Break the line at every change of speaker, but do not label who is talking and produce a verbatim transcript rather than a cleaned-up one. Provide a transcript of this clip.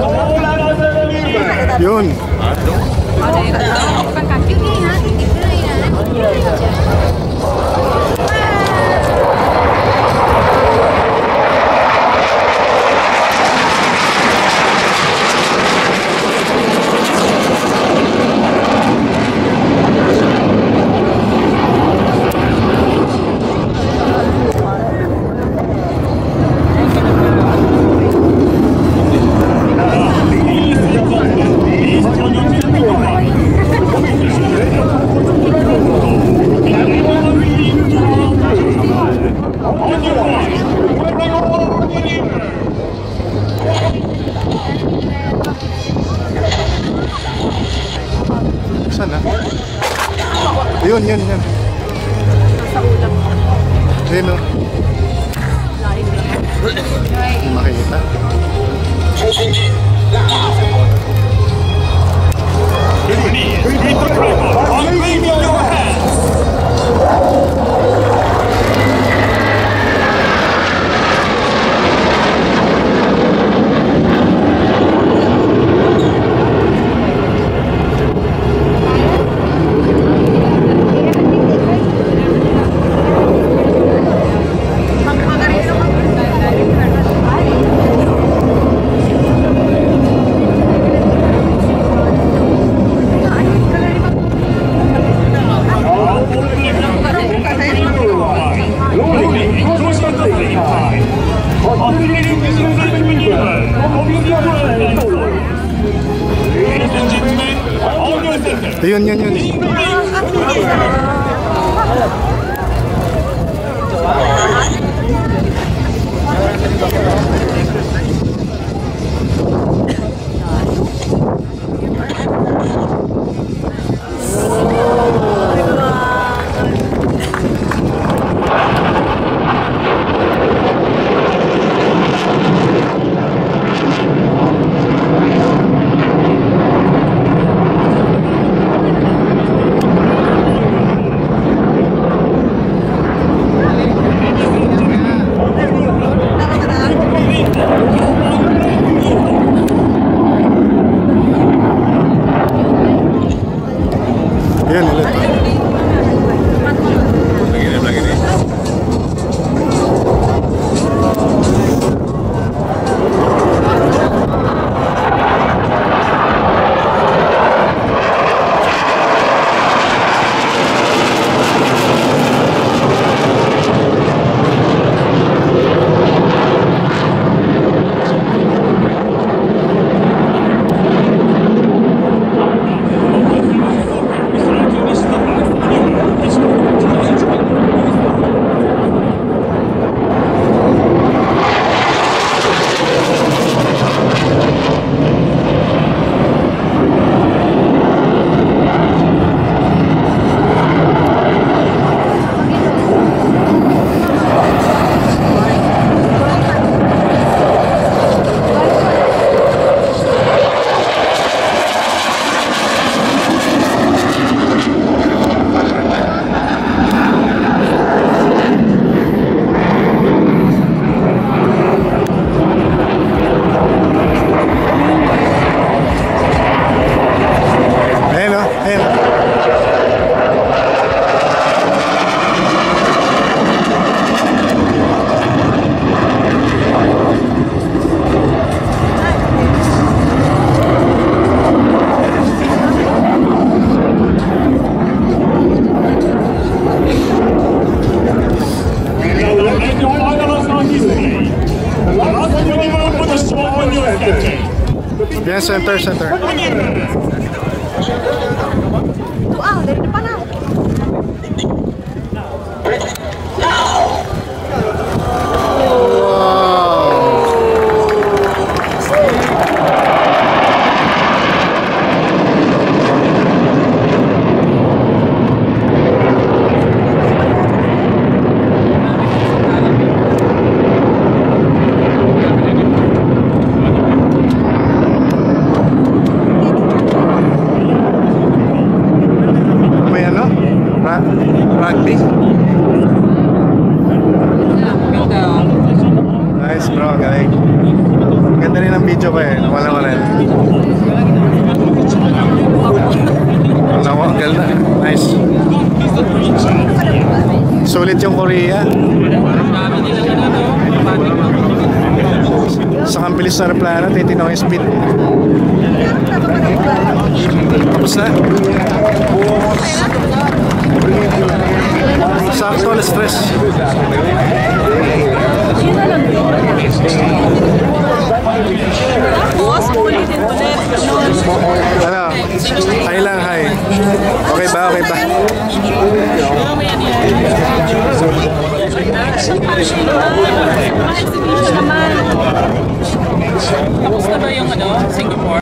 Yun. Saan na? Yun, yun, yun.
Sa ulam.
Ayun o. Hindi makikita. Yun, yun, yun. Yan, ulit. Yan, center, center.
Tuang, dari depan ah.
Rugby. Nice bro, galing. Ganda rin ang video ko eh. Wala wala. Naku, ang ganda. Nice. Sulit yung Korea. Sa kambilis sa aeroplano, titinaw yung speed. Tapos na. Sakto, alas stress.
Tapos, ulitin ulit.
Ano? Hi lang, hi. Okay ba? Okay ba?
Exhibition naman.
Tapos na ba yung ano, Singapore?